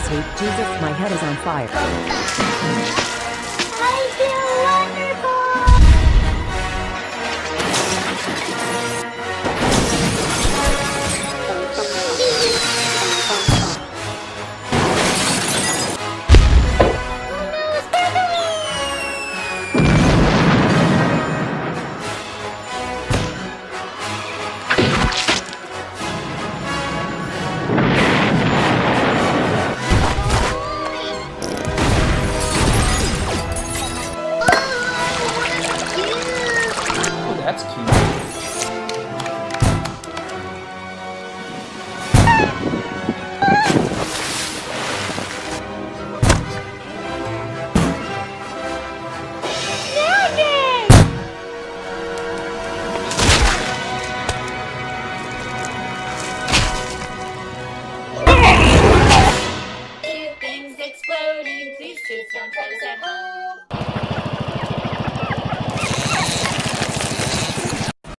meditate. Jesus, my head is on fire. I feel wonderful! That's cute. Things exploding, please just don't try this at home.